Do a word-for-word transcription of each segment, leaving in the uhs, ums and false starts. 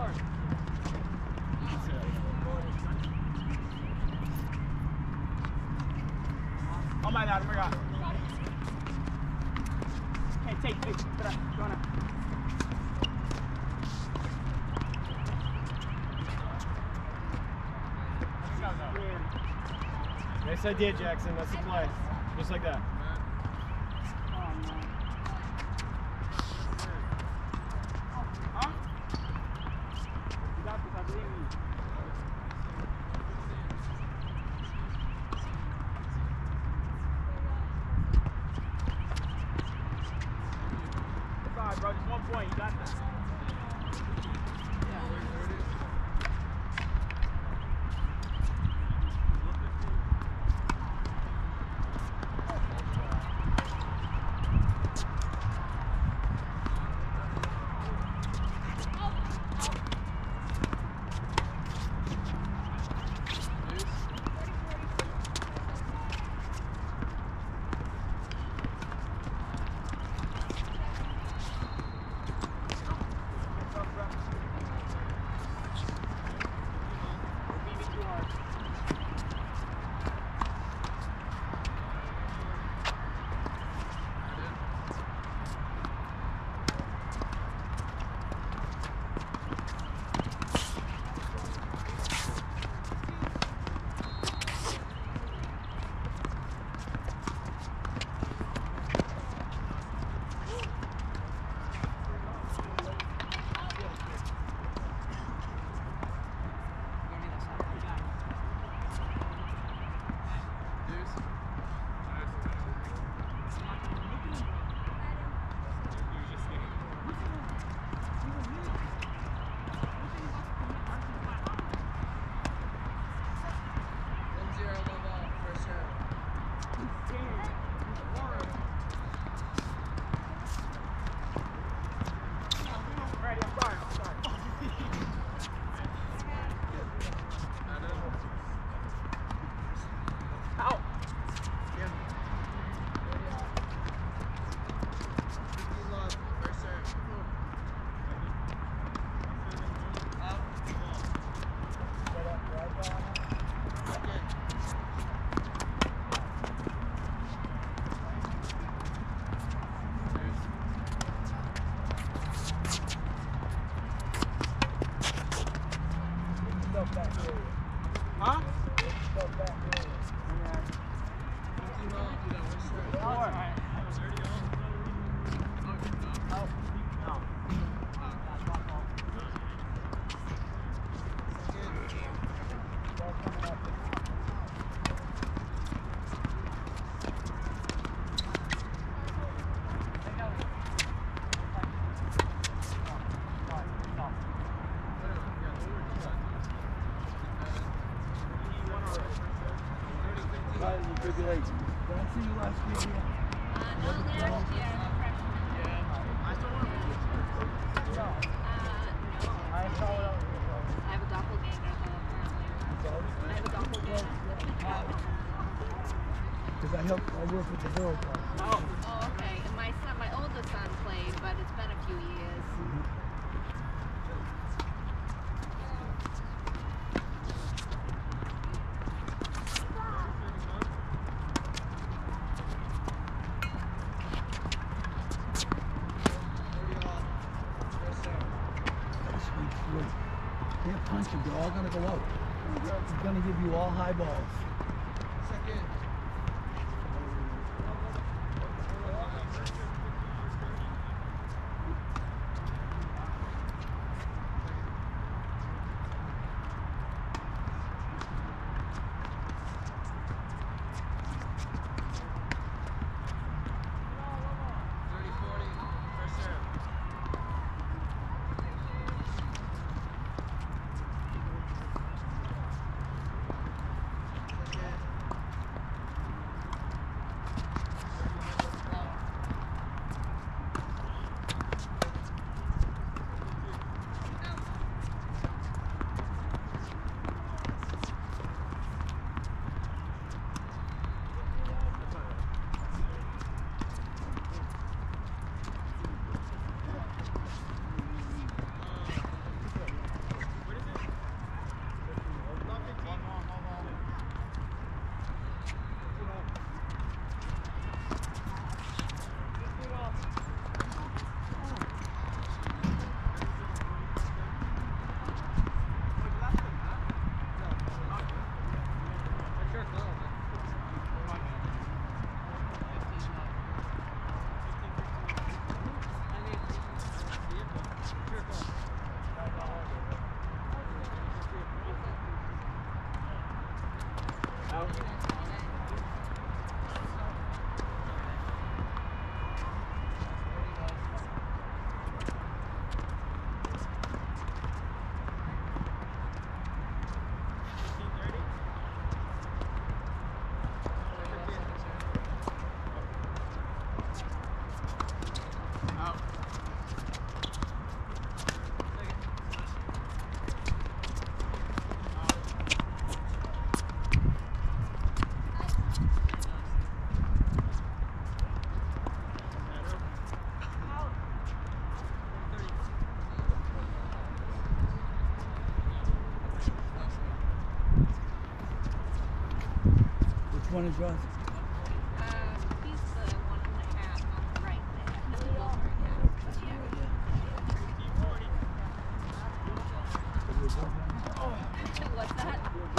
Oh my God, oh my God. Hey, take, take, espera, Joana. Nice idea, Jackson. That's the play. Just like that. Bro, just one point, you got this. Huh? Did I see you last year? Uh, no, last year, I'm a freshman. Yeah. I still want to. Uh, no. I saw it. I have a doppelganger, though, apparently. I have a doppelganger. Because I help, I work with the girl club. Oh. Oh, okay. And my son, my oldest son played, but it's been a few years. Mm-hmm. Can't punch you, they're all gonna go out. It's gonna give you all high balls. Second. Out. Which one is yours? Uh, he's the one and a half on the right there. The middle right now. Yeah. What's that?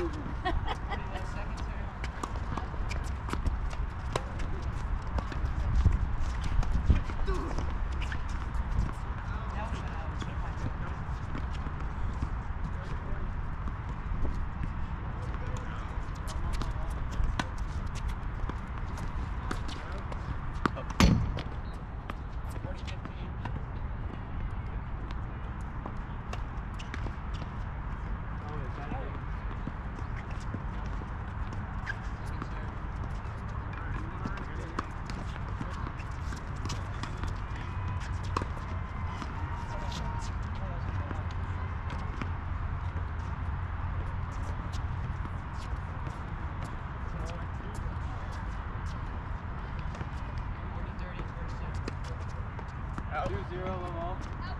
Out. Two zero, one all.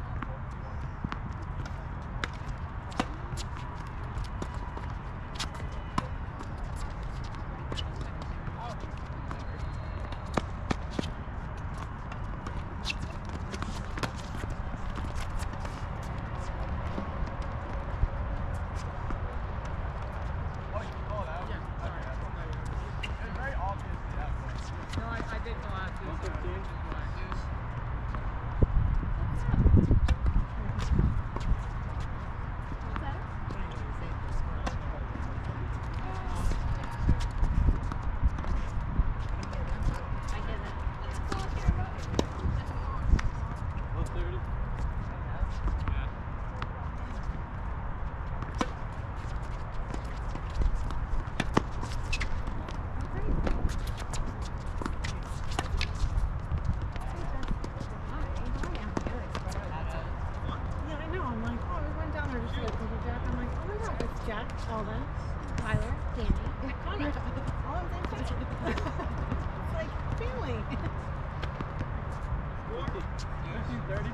Jack, Alden, Tyler, Danny, Connor. All in the same place. It's like family. fifteen thirty.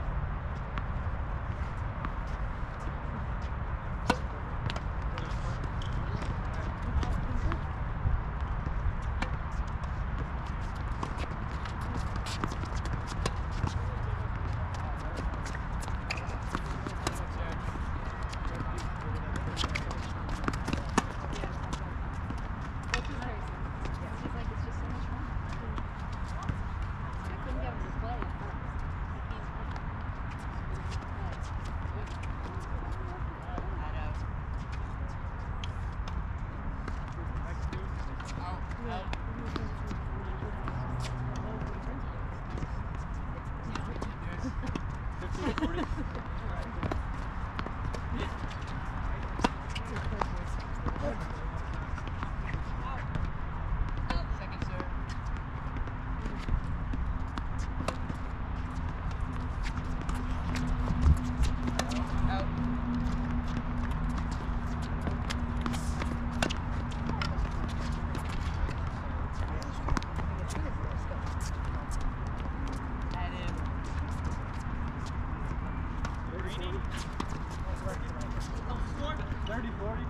thirty forty.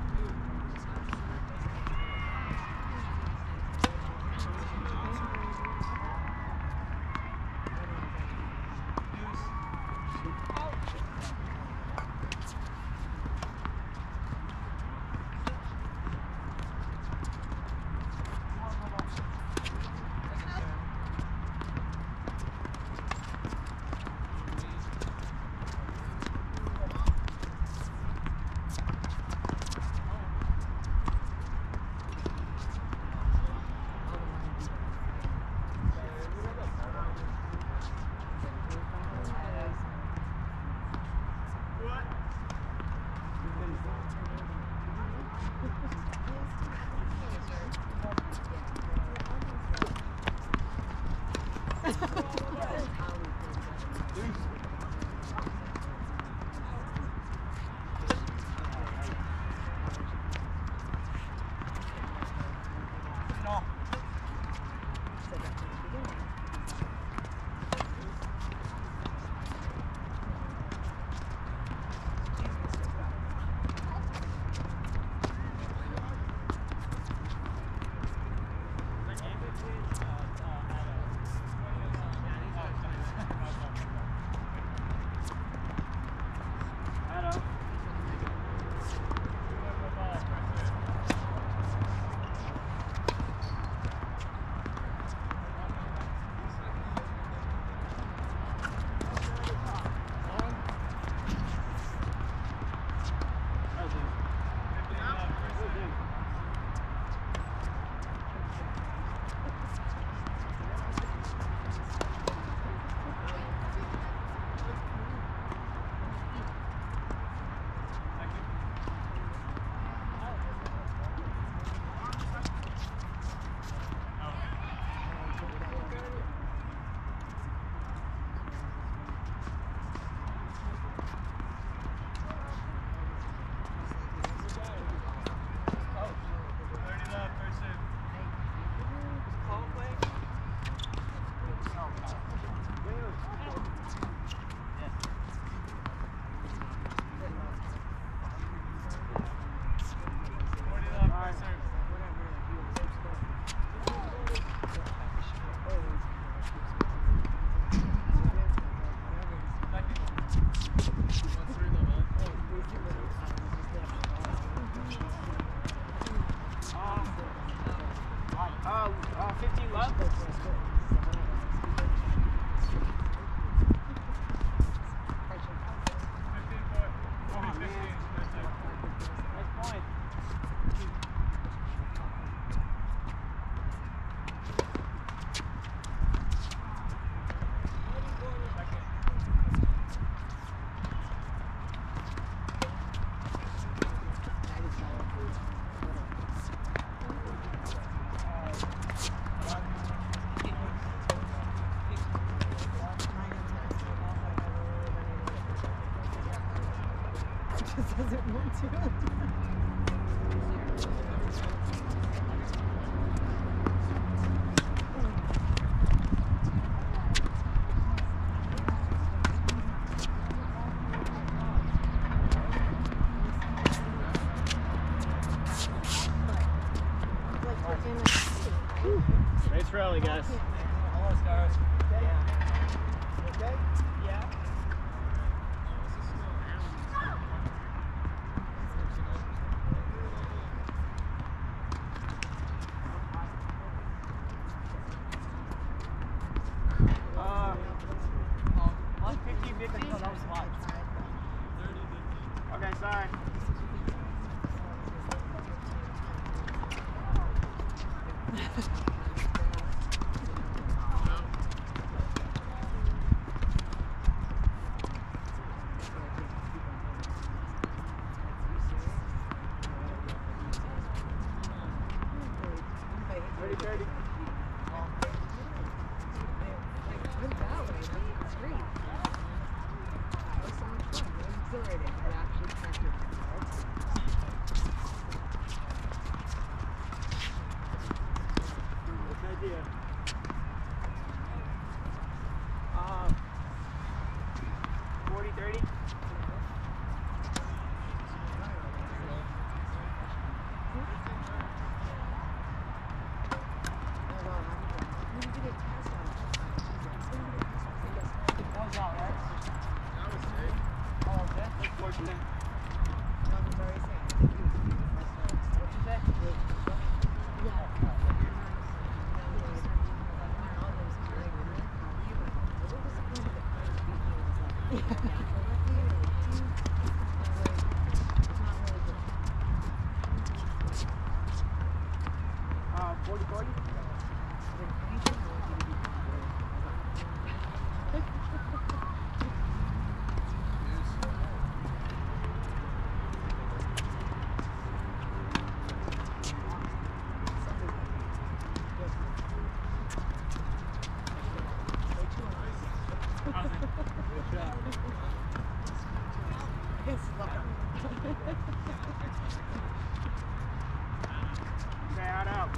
No. Uh, uh, fifteen left. Doesn't want to. Nice rally, guys. Almost, guys. Okay? Okay? Yeah. Uh, on fifty fifty? No, that was live. Okay, sorry. thirty thirty. Good ballet. That's great. That was so much fun. It was exhilarating. It actually connected. Good idea. Uh, forty thirty? Stay out, out.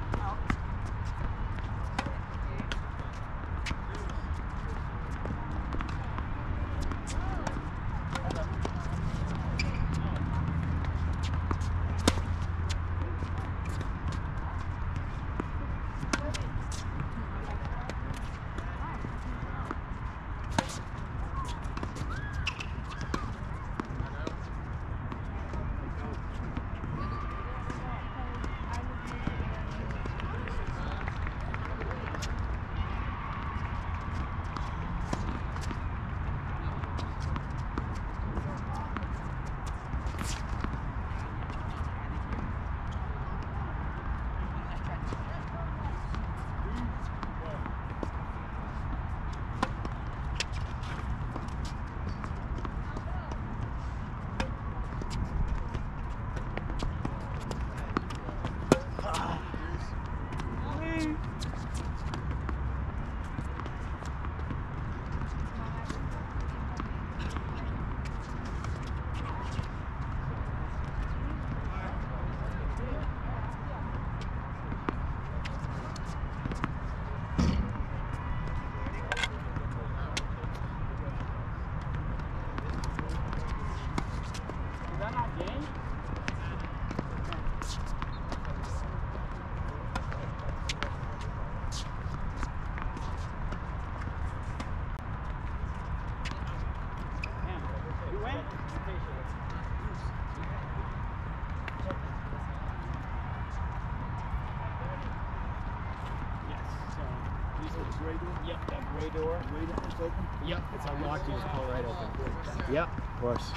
Yep, that gray door. Gray door is open? Yep, it's unlocked. You just pull it right open. Yep, of course.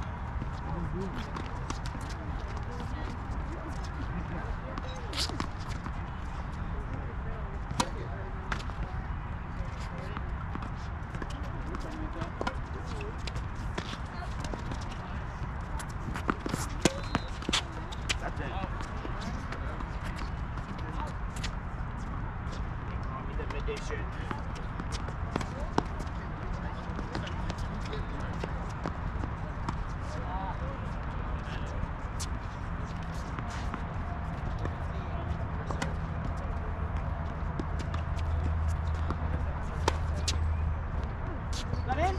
That's it. Edition. Got in?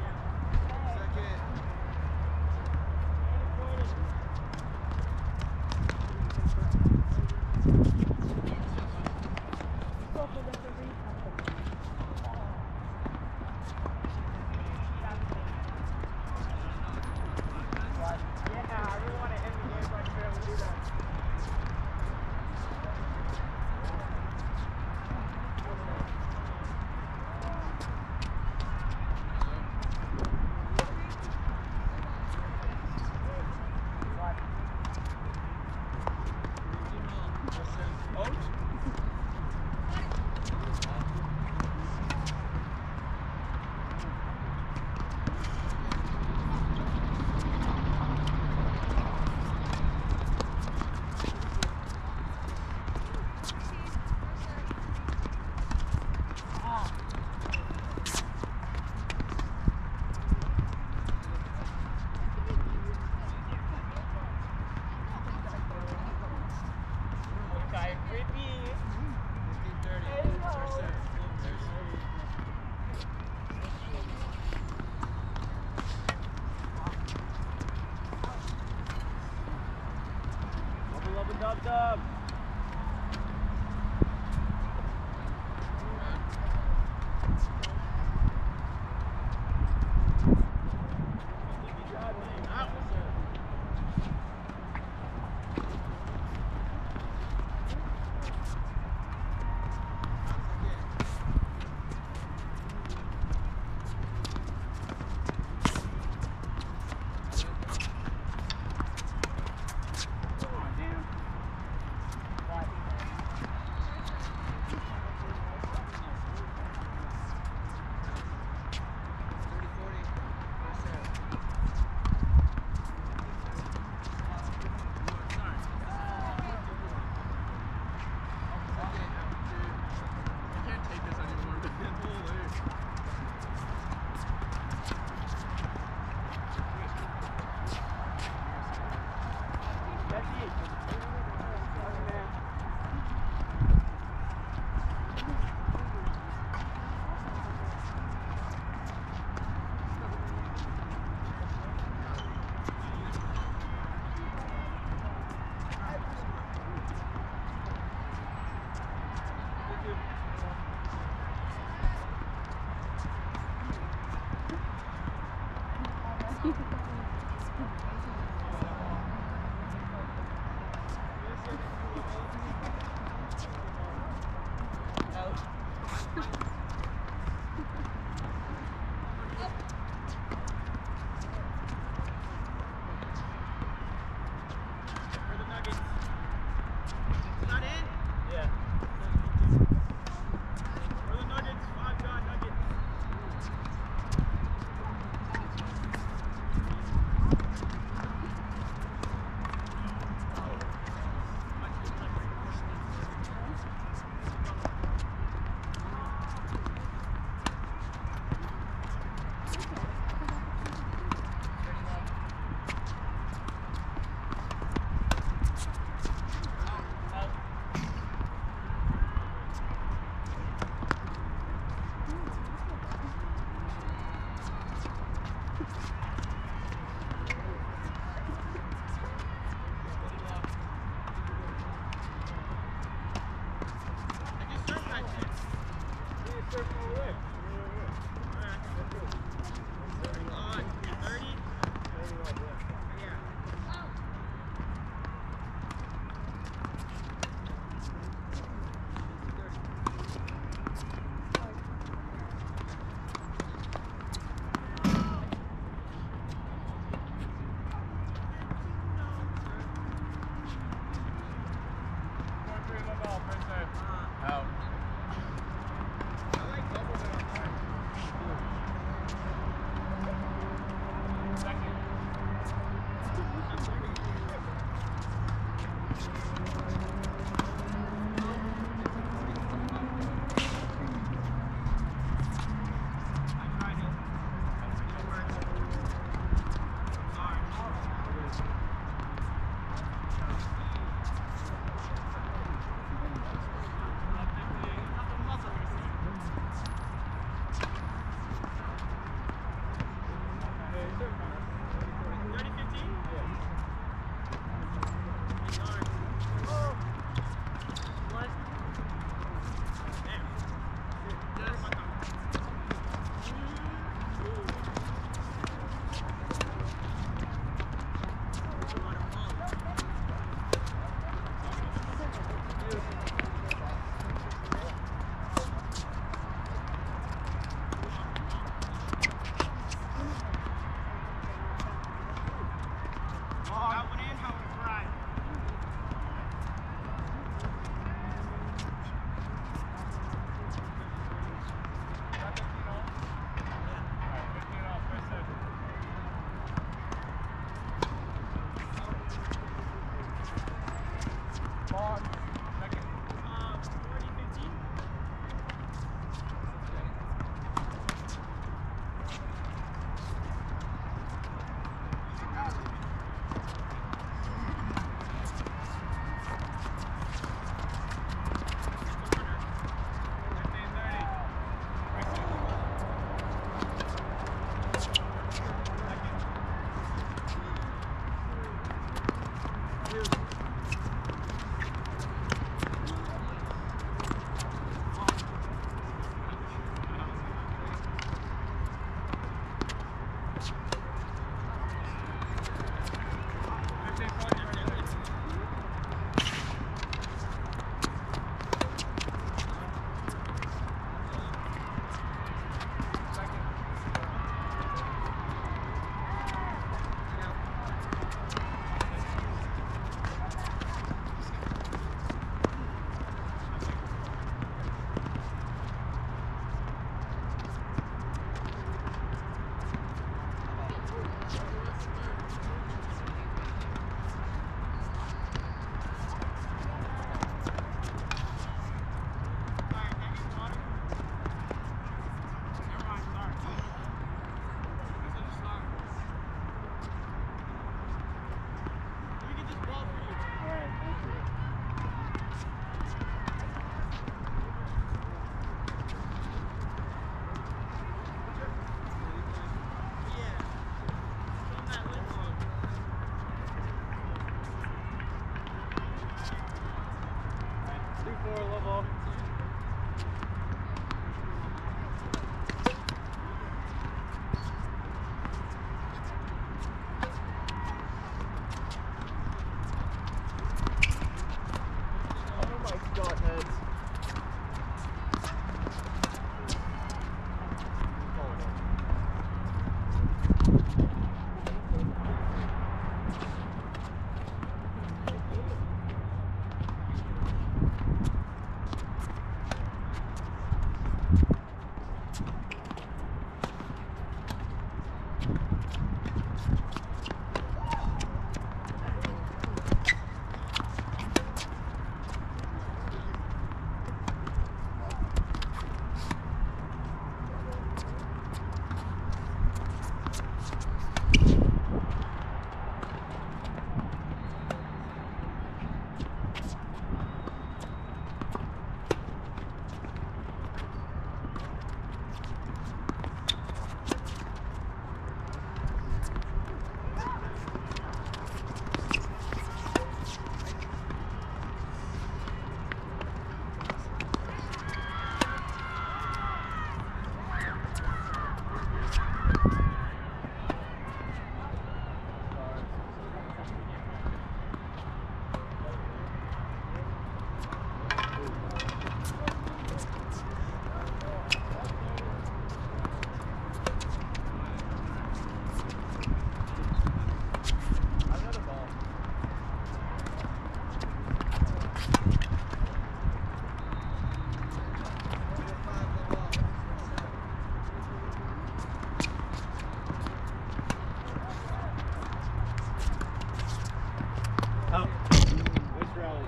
Dub dub. Go, Oh. Nice rally.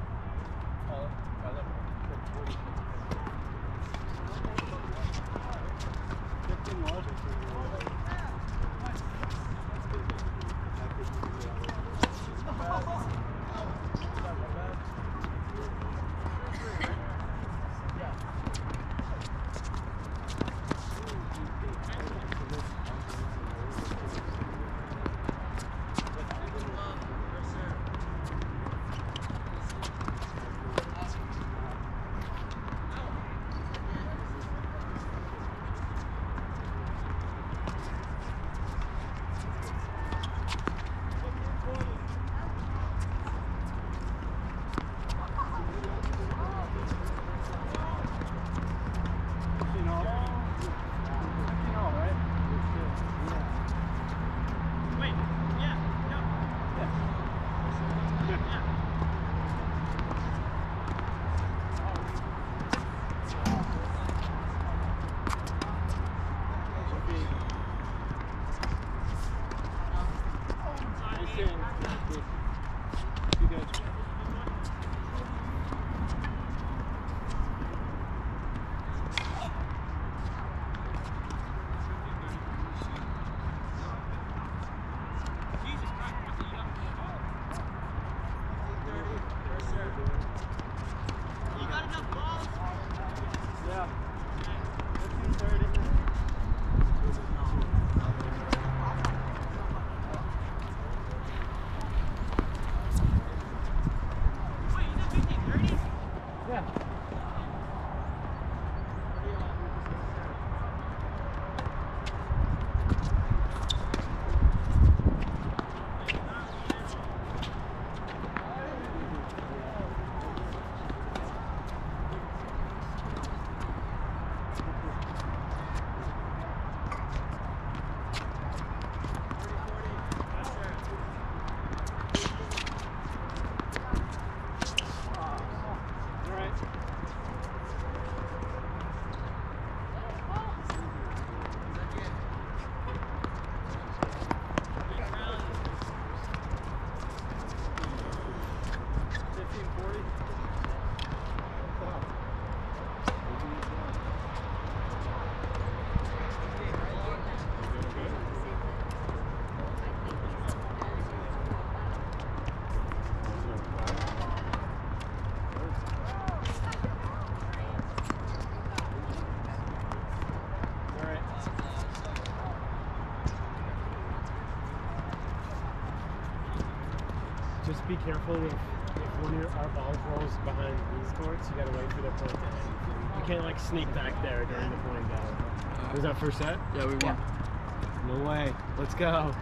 Just be careful if, if one of your, our balls rolls behind these courts, you gotta wait for the point to end. You can't like sneak back there during the point down. Was that first set? Yeah, we won. No way. Let's go.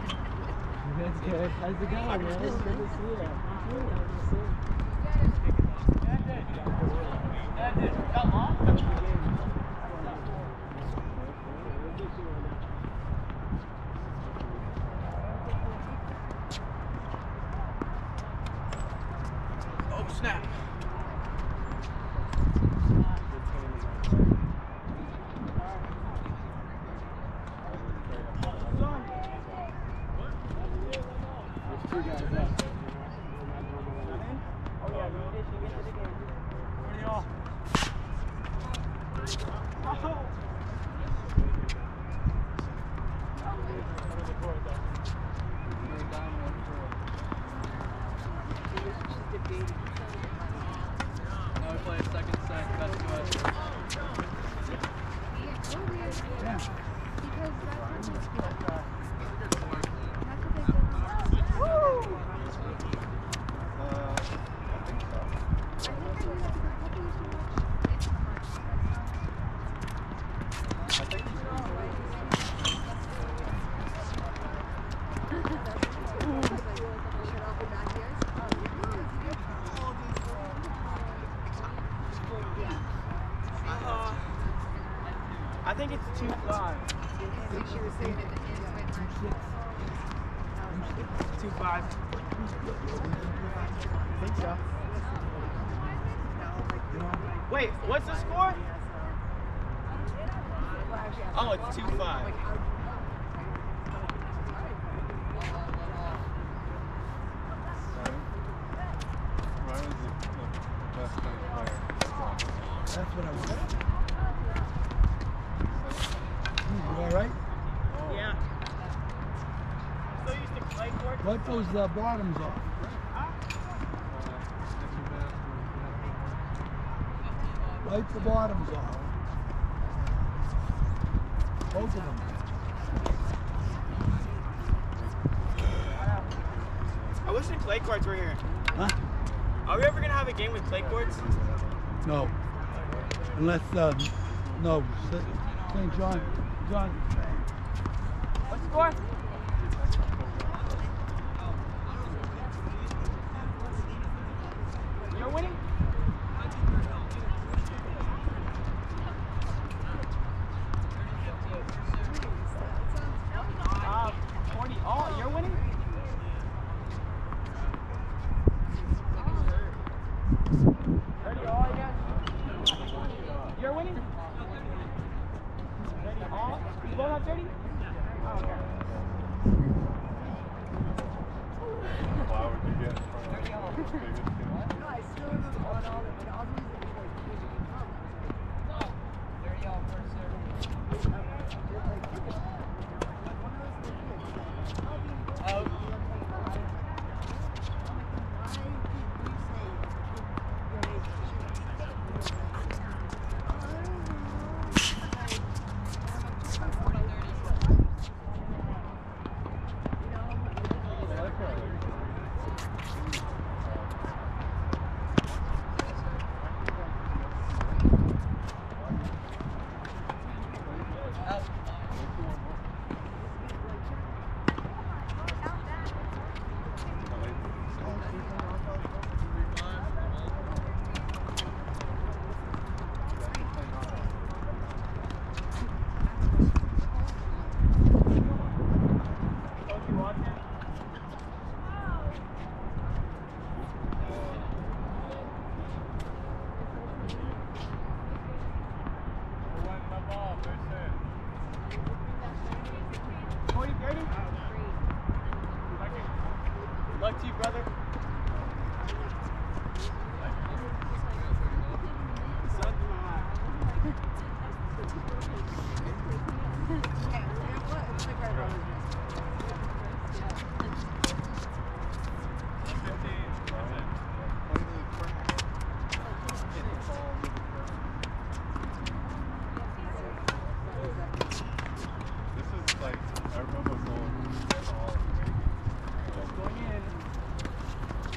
That's good. How's it going, man? Good to see you. Good to see you. Oh, snap. Now we play a second set, best of us. I think it's two five. Two five. I think so. Wait, what's the score? Oh, it's two five. Sorry. That's what I want. You all right? Yeah. So used to clay court. Wipe those uh, bottoms off. Wipe the bottoms off. Both of them. I wish the clay courts were here. Huh? Are we ever gonna have a game with clay courts? No. Unless, uh, no. Saint John. John. What's the score? You're winning? Uh, forty all. You're winning? thirty all, I guess. You're winning? thirty all? You both have thirty? Oh, okay. Why would you get in front of the biggest kid? No, I still remember on all the, all the music we like, thirty all first serve. Out. Luck to you, brother. Sun to my eye. This is like, I remember going all Going in.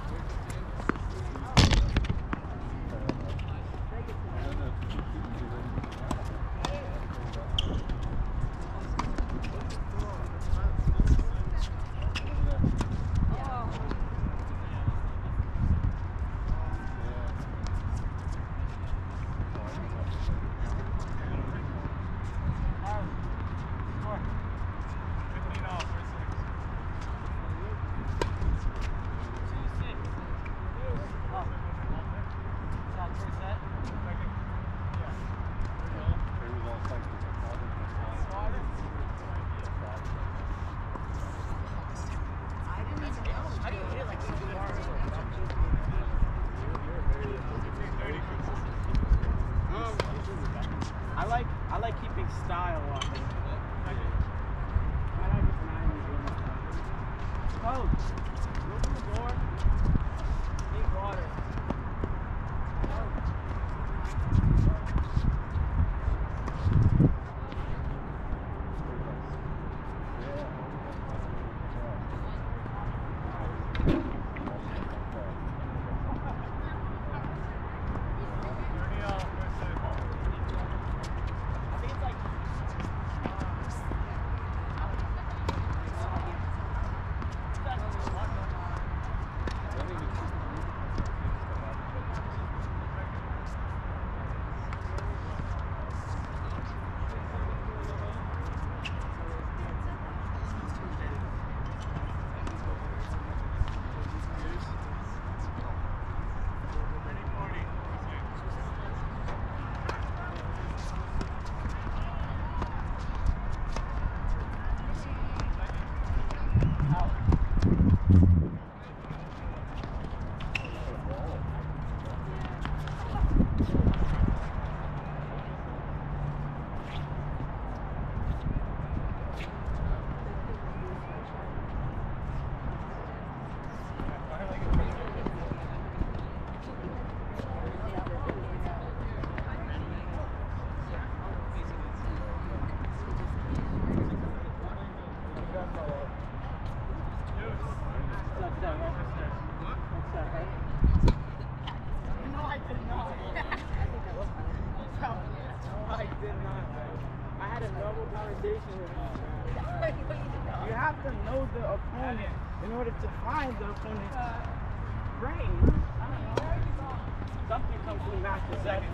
to know the opponent in order to find the opponent's brain. I don't know. Something comes from master second.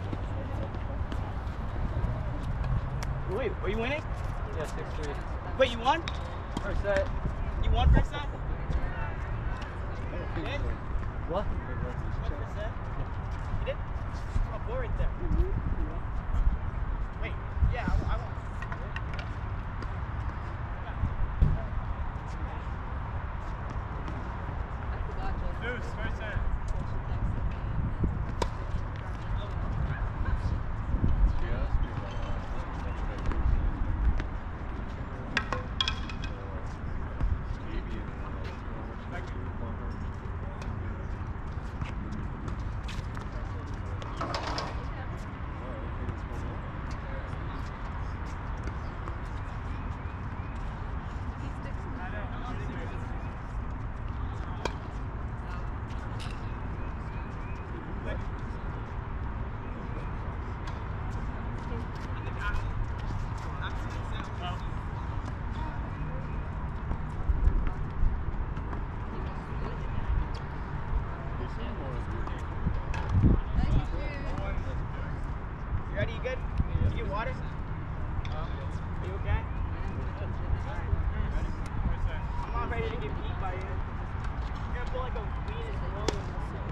Wait, are you winning? Yeah, six three. Wait, you won? First set. You won first set? You did? What? Won first set? You did? Oh, boy right there. Wait, yeah, I, I won. Deuce, first set. Ready? You good? You get water? Are you okay? I'm not ready to get beat by you. You're gonna pull like a Venus Williams.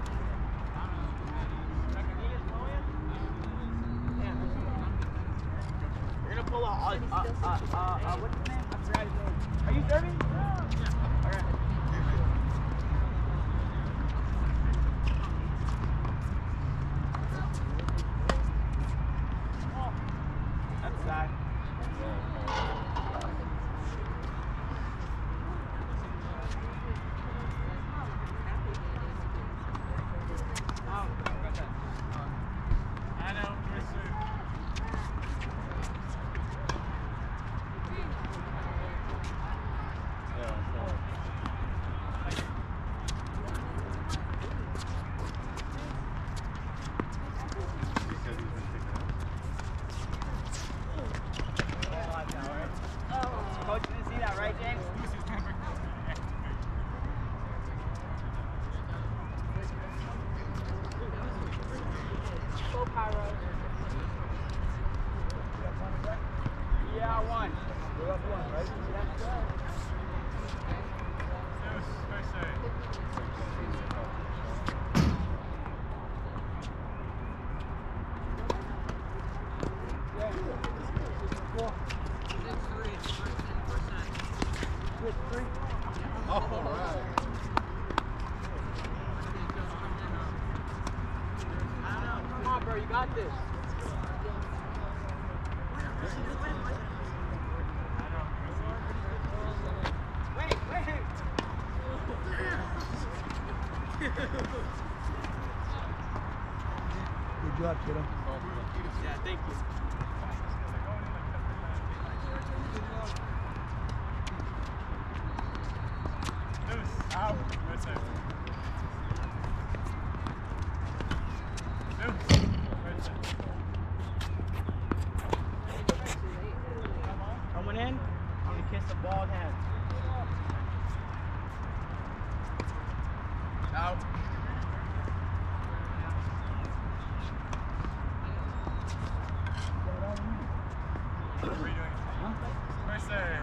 Like a Venus Williams? Yeah. You're gonna pull a, uh, uh, uh, uh, uh, what's his name? I forgot his name. Are you serving? Yeah. Alright. That's sad. I know, Mister Coach didn't see that, right, James? Go Pyro. Yeah, I won. You're up one, right? That's good. Deuce, first set. Oh, all right. Come on, bro, you got this. Wait, wait. Good job, kiddo. Yeah, thank you. Deuce, out. First set. Deuce, first set. Coming in, I'm gonna kiss the bald head. Out. What are you doing? First set.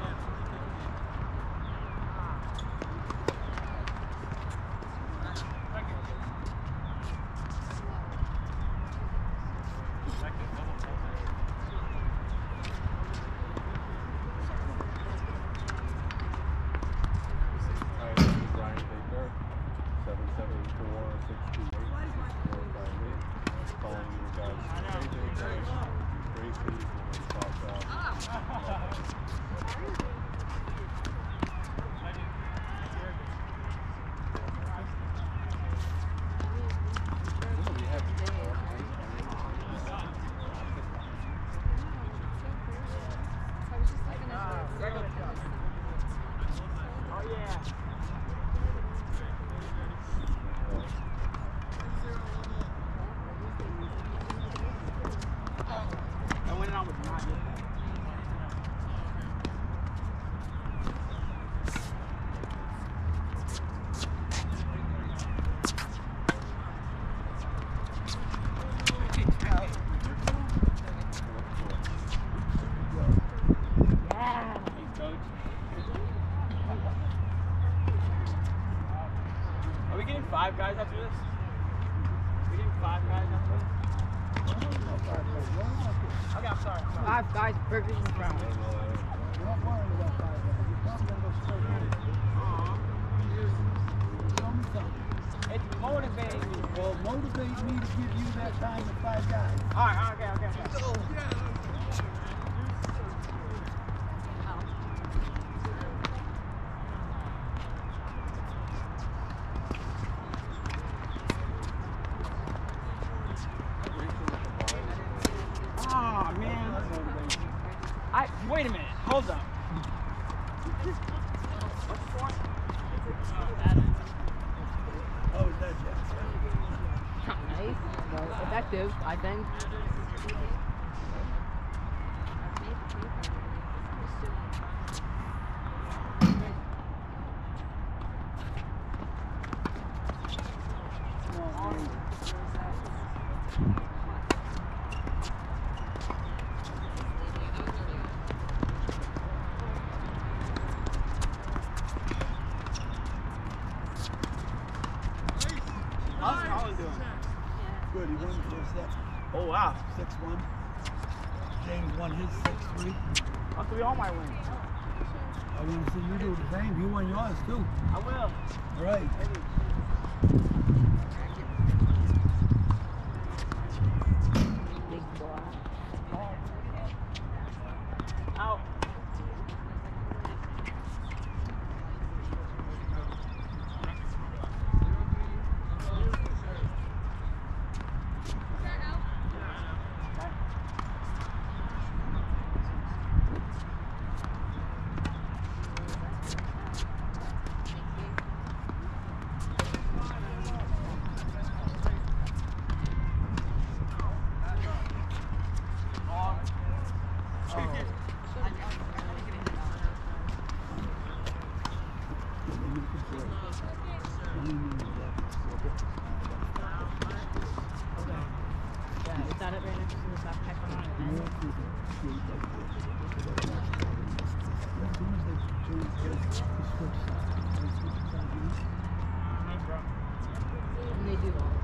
Second, double fault. Alright, this is Ryan Baker, seven seven four, six two eight, six four five eight. Calling you guys from Tracy, and South South. We have Oh yeah. I went on with Matt. five guys after this? We doing five guys after this? Okay, I'm sorry. I'm sorry. Five guys, burgers and fries. You're not worrying about five guys. You're probably gonna go straight in. Show me something. It's motivating me. Well, motivate me to give you that time with five guys. Alright, okay, okay, okay. Oh man. I wait a minute, hold up. What's the score? Oh, is that Jeff? Nice. Well, effective, I think. How's Colin doing? Good, he won the first set. Oh wow. six one. James won his six three. Must be all my wins. I want to see you do the same. You won yours too. I will. All right. Big boy. Out. Yeah, is that it right next to the backpack on it? And they do all.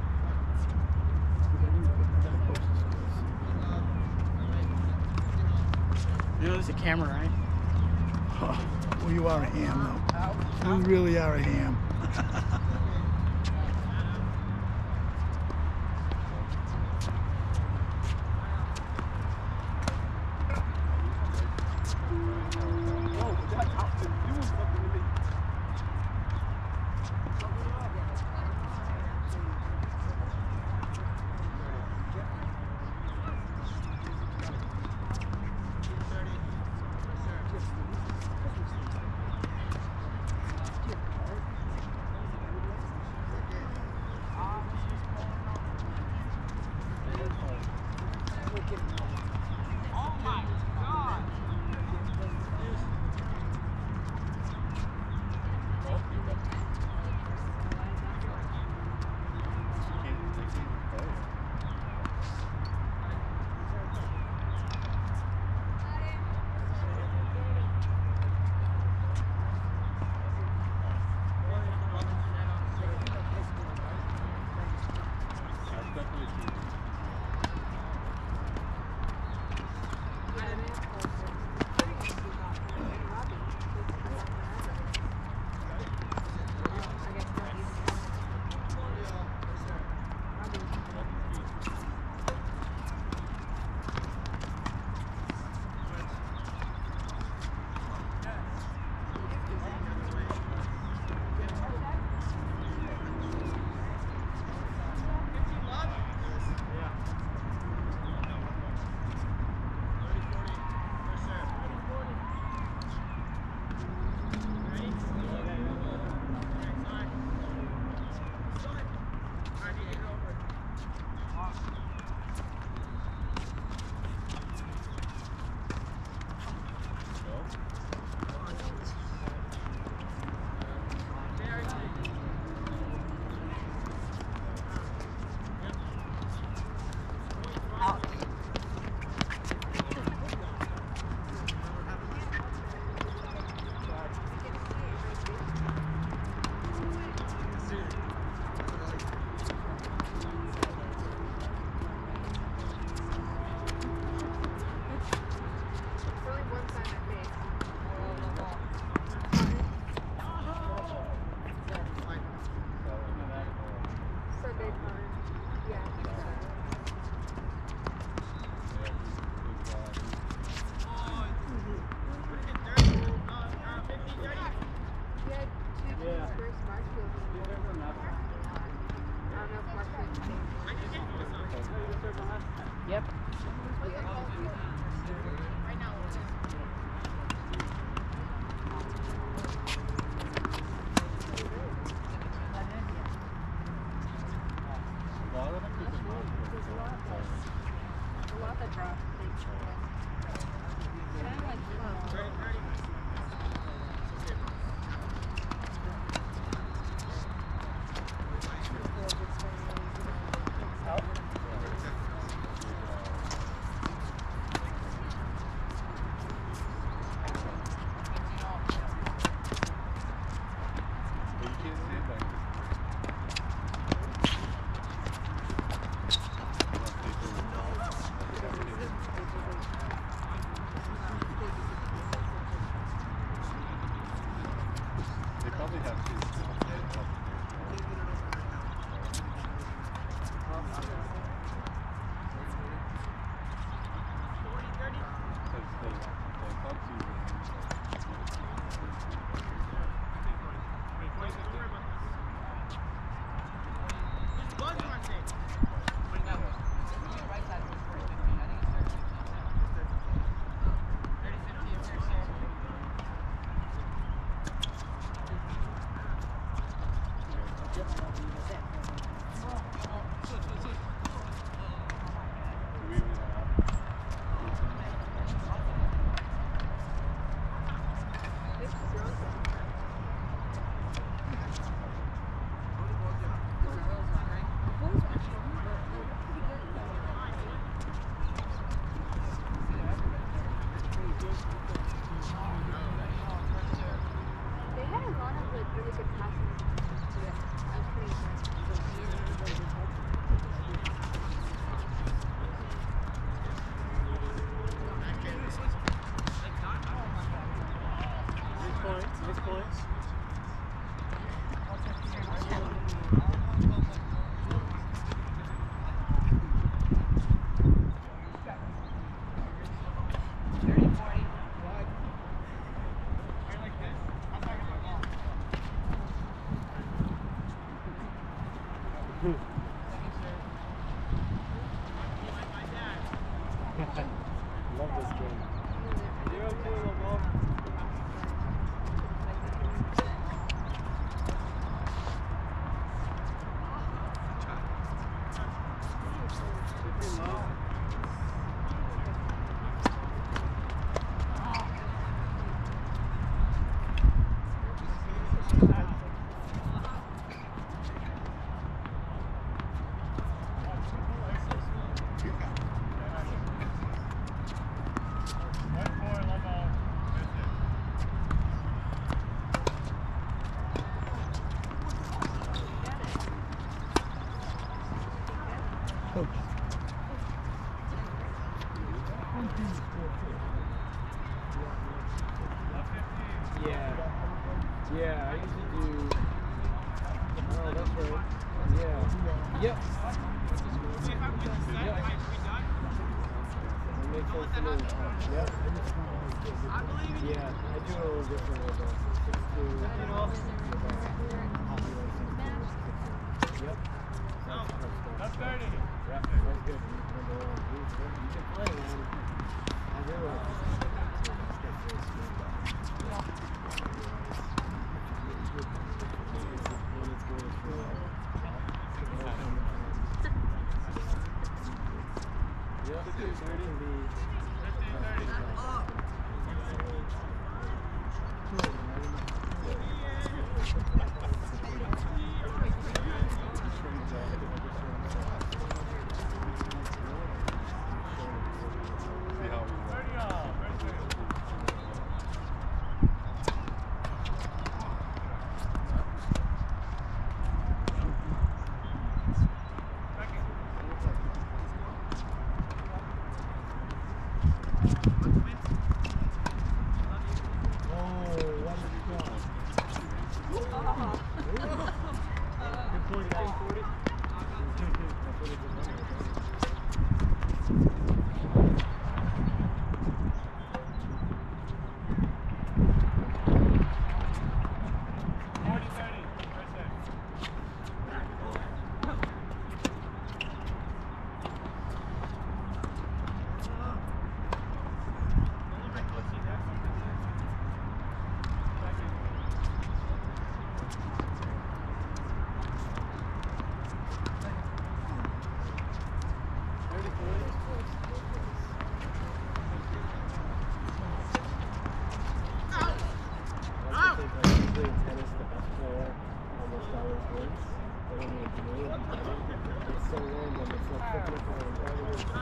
You know, there's a camera, right? Well, you are a ham, though. You really are a ham. Sunday time. Yeah. We had two teams versus Marshfield. I don't know if Marshfield changed. Yep. Right now, it's A lot of them is in Montreal. a lot that drop. Kind of like fun. But you can't say that. They probably have kids. They had a lot of like really good passes. Yeah, I was pretty impressed. Six points, six points. Love this game. Coach. Yeah. Yeah, I usually do. Oh, that's right. Yeah. Yep. Yep. It makes sense to me. Yep. Yeah, I do it a little differently though. Six to. Yep. That's thirty. Yep, that's good. Number one. You can play, man. I realize Yep, that can be. See how we It's so random. It's like football and all the way to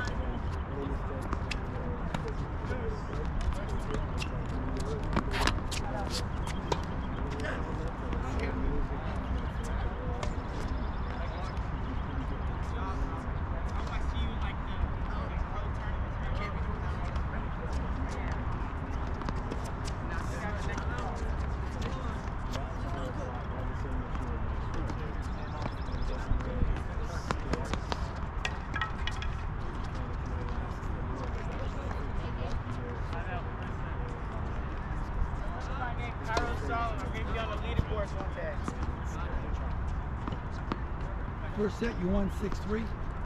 First set, you won six three?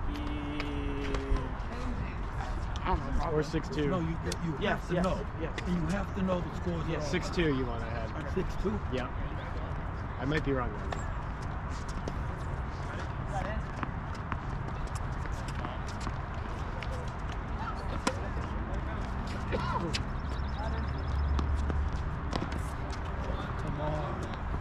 Or six two. No, you, you Yes, have to yes, know. yes. And you have to know the scores. Yes. are all six two you won, I had. six two? Yeah. I might be wrong though. Come on.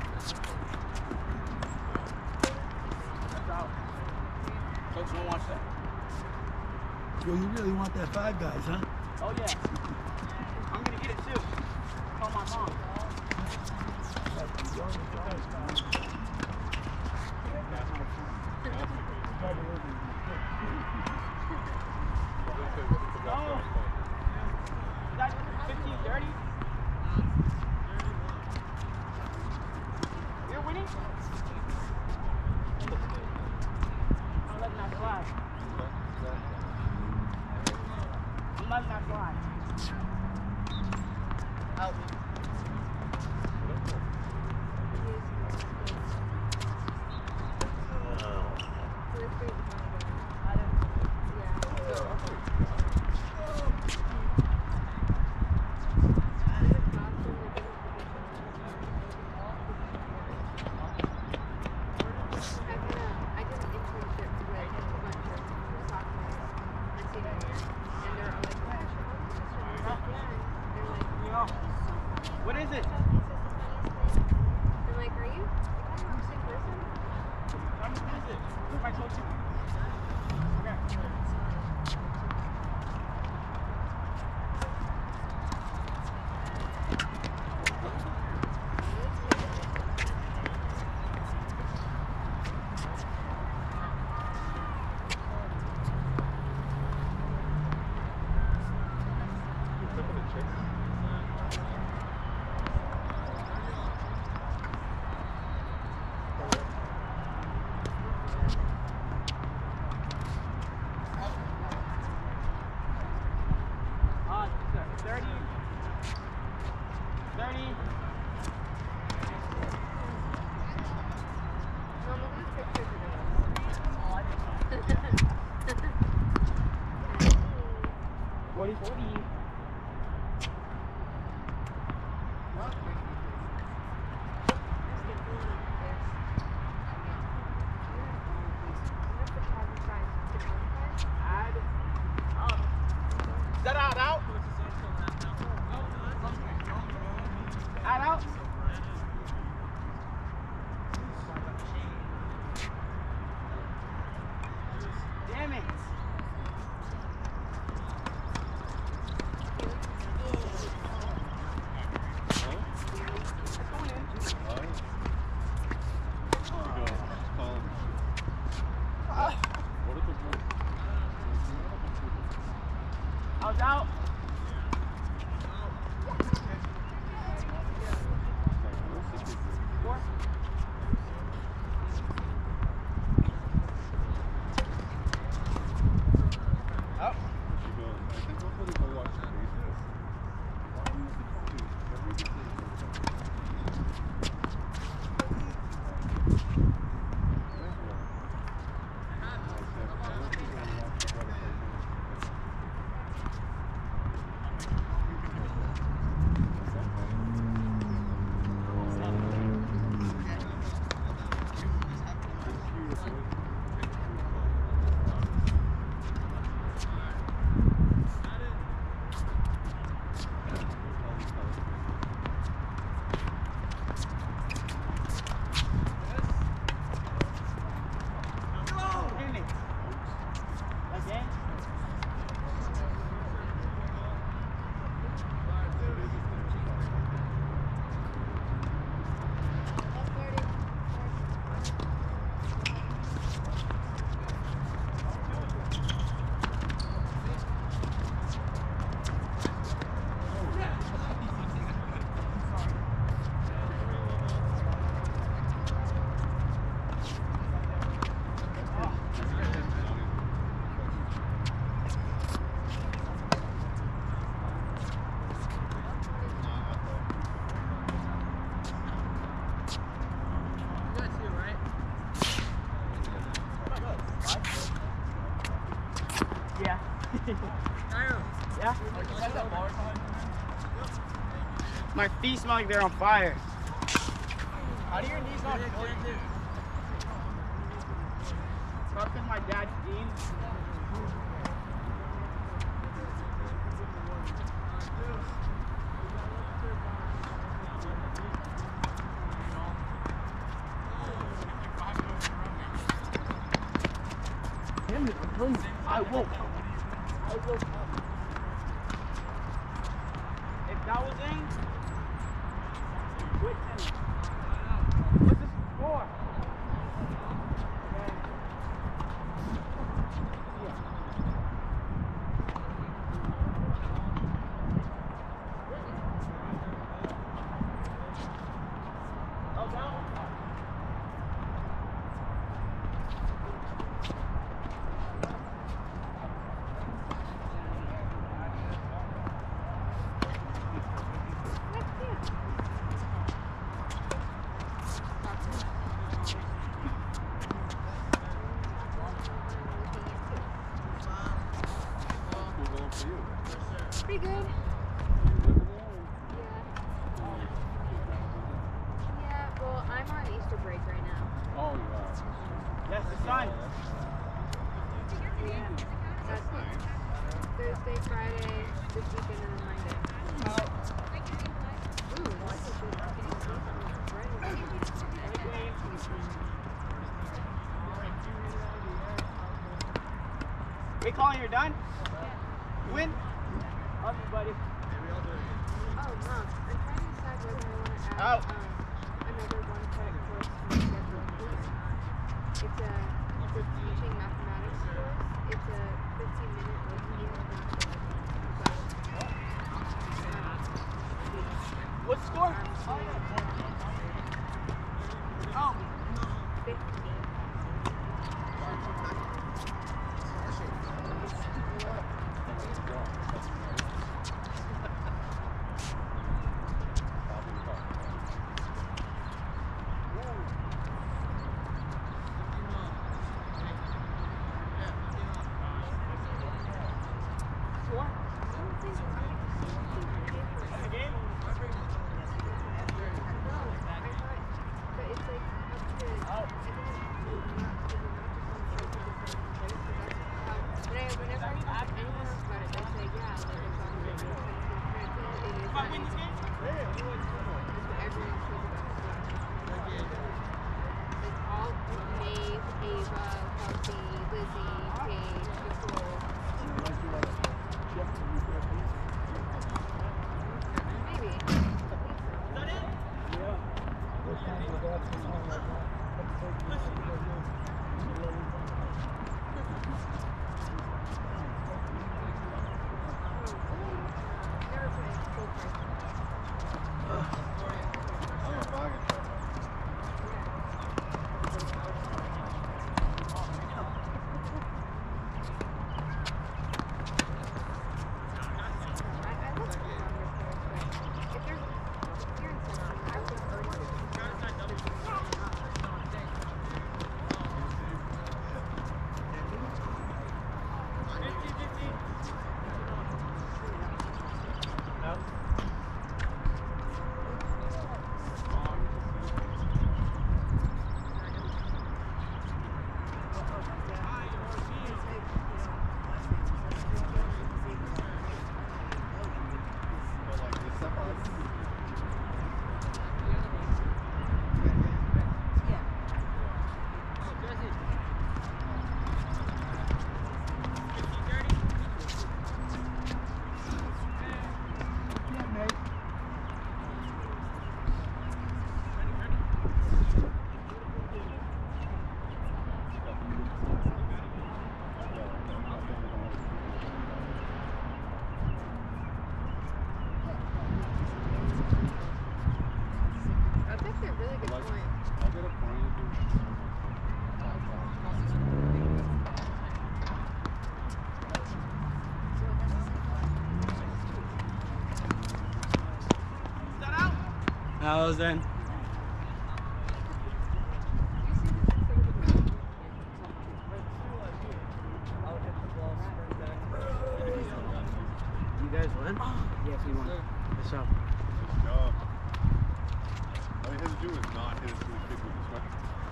Coach, don't watch that. Well, you really want that five guys, huh? Oh yeah. I'm gonna get it too. Call my mom. No. Is that fifteen thirty? You're winning? I'm letting that slide. I'm letting that slide. Out. What is it? I'm like, are you a sick person? What is it? What if I told you? Okay. thirty. thirty. Mom, look at this picture forty, forty. Add. Is that out, out? Add out? Damn it. I was out. Four. Up. Yeah? My feet smell like they're on fire. How do your knees not kill you? Probably because my dad's jeans. Damn it, I'm telling you, I woke up. I woke up. If that was in, quit in. What's this for? Oh, that one? Pretty good. Yeah, well, I'm on Easter break right now. Oh, you are. Yes, the sun. That's Thursday, Friday, this weekend, and then Monday. Ooh, what's this? We calling you're done? You win? Love you, buddy. Oh, Mom, I'm trying to decide whether I want to add Out. um, another one credit course to my schedule. It's a teaching mathematics course. It's a fifteen minute review. What score? Oh. fifteen. I was in. won? Yes, we won. What's up? Good job. All you had to do was not hit it to the kid with the sweat.